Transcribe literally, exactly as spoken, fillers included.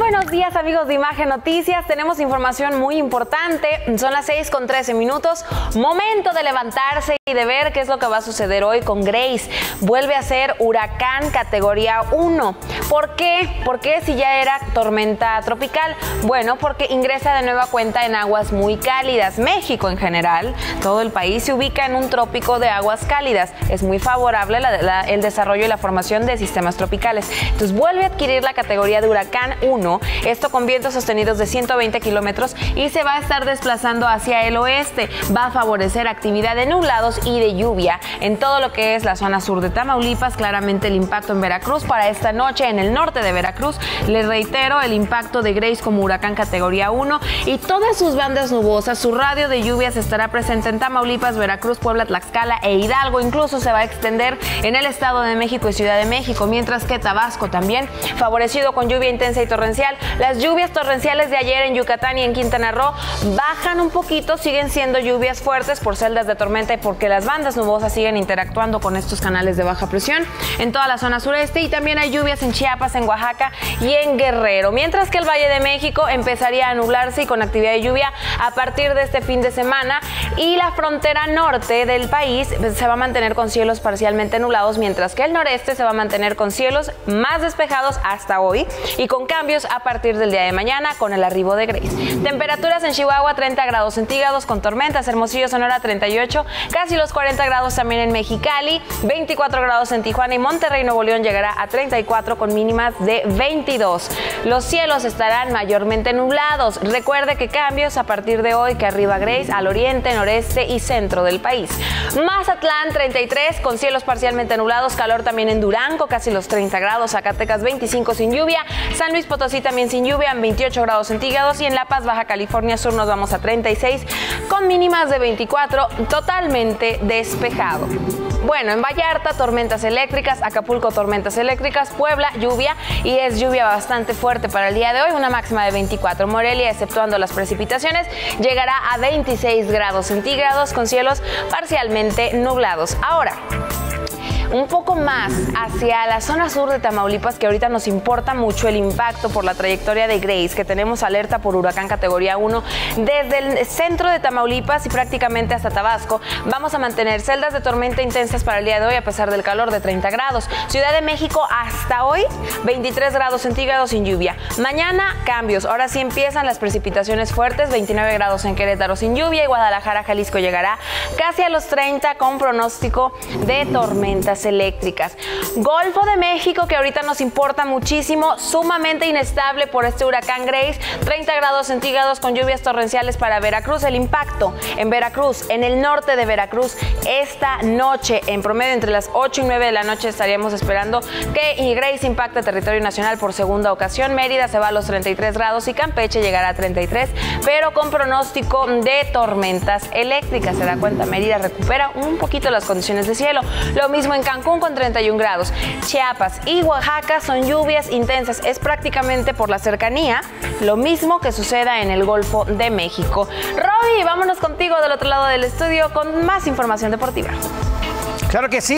Buenos días, amigos de Imagen Noticias. Tenemos información muy importante. Son las seis con trece minutos. Momento de levantarse y de ver qué es lo que va a suceder hoy con Grace. Vuelve a ser huracán categoría uno. ¿Por qué? ¿Por qué si ya era tormenta tropical? Bueno, porque ingresa de nueva cuenta en aguas muy cálidas. México en general, todo el país se ubica en un trópico de aguas cálidas. Es muy favorable la, la, el desarrollo y la formación de sistemas tropicales. Entonces vuelve a adquirir la categoría de huracán uno. Esto con vientos sostenidos de ciento veinte kilómetros y se va a estar desplazando hacia el oeste. Va a favorecer actividad de nublados y de lluvia en todo lo que es la zona sur de Tamaulipas. Claramente el impacto en Veracruz para esta noche en el norte de Veracruz. Les reitero, el impacto de Grace como huracán categoría uno y todas sus bandas nubosas. Su radio de lluvias estará presente en Tamaulipas, Veracruz, Puebla, Tlaxcala e Hidalgo. Incluso se va a extender en el Estado de México y Ciudad de México, mientras que Tabasco también favorecido con lluvia intensa y torrencial. Las lluvias torrenciales de ayer en Yucatán y en Quintana Roo bajan un poquito, siguen siendo lluvias fuertes por celdas de tormenta y porque las bandas nubosas siguen interactuando con estos canales de baja presión en toda la zona sureste, y también hay lluvias en Chiapas, en Oaxaca y en Guerrero, mientras que el Valle de México empezaría a nublarse y con actividad de lluvia a partir de este fin de semana, y la frontera norte del país se va a mantener con cielos parcialmente nublados, mientras que el noreste se va a mantener con cielos más despejados hasta hoy y con cambios a partir del día de mañana con el arribo de Grace. Temperaturas en Chihuahua treinta grados centígrados con tormentas, Hermosillo, Sonora treinta y ocho, casi los cuarenta grados también en Mexicali, veinticuatro grados en Tijuana y Monterrey, Nuevo León llegará a treinta y cuatro con mínimas de veintidós. Los cielos estarán mayormente nublados. Recuerde que cambios a partir de hoy que arriba Grace al oriente, noreste y centro del país. Mazatlán treinta y tres con cielos parcialmente nublados, calor también en Durango, casi los treinta grados, Zacatecas veinticinco sin lluvia, San Luis Potosí también sin lluvia en veintiocho grados centígrados, y en La Paz, Baja California Sur nos vamos a treinta y seis con mínimas de veinticuatro, totalmente despejado. Bueno, en Vallarta tormentas eléctricas, Acapulco tormentas eléctricas, Puebla lluvia, y es lluvia bastante fuerte para el día de hoy, una máxima de veinticuatro. Morelia, exceptuando las precipitaciones, llegará a veintiséis grados centígrados con cielos parcialmente nublados. Ahora, un poco más hacia la zona sur de Tamaulipas, que ahorita nos importa mucho el impacto por la trayectoria de Grace, que tenemos alerta por huracán categoría uno desde el centro de Tamaulipas y prácticamente hasta Tabasco. Vamos a mantener celdas de tormenta intensas para el día de hoy a pesar del calor de treinta grados. Ciudad de México hasta hoy veintitrés grados centígrados sin lluvia. Mañana cambios, ahora sí empiezan las precipitaciones fuertes, veintinueve grados en Querétaro sin lluvia, y Guadalajara, Jalisco llegará casi a los treinta con pronóstico de tormentas eléctricas. Golfo de México, que ahorita nos importa muchísimo, sumamente inestable por este huracán Grace, treinta grados centígrados con lluvias torrenciales para Veracruz. El impacto en Veracruz, en el norte de Veracruz, esta noche, en promedio entre las ocho y nueve de la noche estaríamos esperando que Grace impacte territorio nacional por segunda ocasión. Mérida se va a los treinta y tres grados y Campeche llegará a treinta y tres, pero con pronóstico de tormentas eléctricas. Se da cuenta, Mérida recupera un poquito las condiciones de cielo. Lo mismo en Cancún con treinta y un grados. Chiapas y Oaxaca son lluvias intensas. Es prácticamente por la cercanía, lo mismo que suceda en el Golfo de México. Roby, vámonos contigo del otro lado del estudio con más información deportiva. Claro que sí.